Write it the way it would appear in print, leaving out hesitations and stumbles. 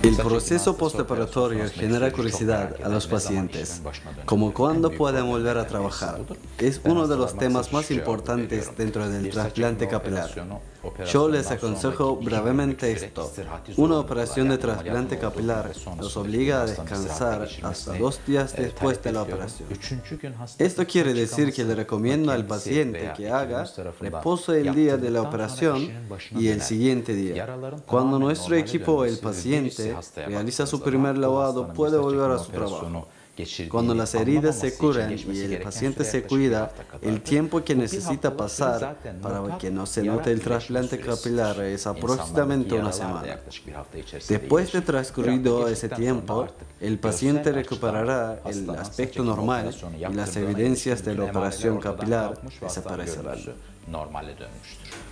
El proceso postoperatorio genera curiosidad a los pacientes, como cuándo pueden volver a trabajar. Es uno de los temas más importantes dentro del trasplante capilar. Yo les aconsejo brevemente esto. Una operación de trasplante capilar nos obliga a descansar hasta 2 días después de la operación. Esto quiere decir que le recomiendo al paciente que haga reposo el día de la operación y el siguiente día. Cuando nuestro equipo o el paciente realiza su primer lavado, puede volver a su trabajo. Cuando las heridas se curan y el paciente se cuida, el tiempo que necesita pasar para que no se note el trasplante capilar es aproximadamente una semana. Después de transcurrido ese tiempo, el paciente recuperará el aspecto normal y las evidencias de la operación capilar desaparecerán.